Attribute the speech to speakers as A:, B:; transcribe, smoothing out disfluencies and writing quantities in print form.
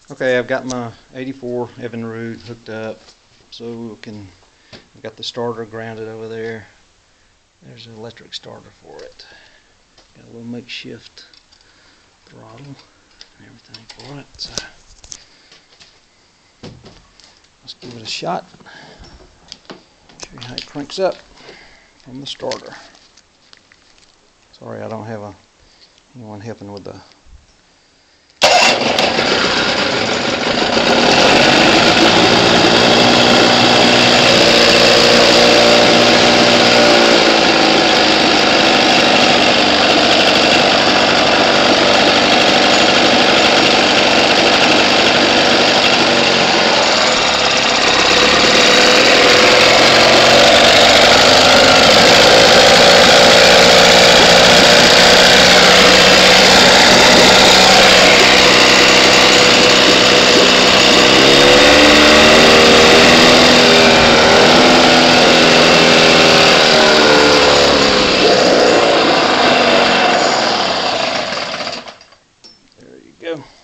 A: Okay, I've got my 84 Evinrude hooked up, so I've got the starter grounded over there. There's an electric starter for it. Got a little makeshift throttle and everything for it. So let's give it a shot. Show you how it cranks up from the starter. Sorry, I don't have anyone helping with the go.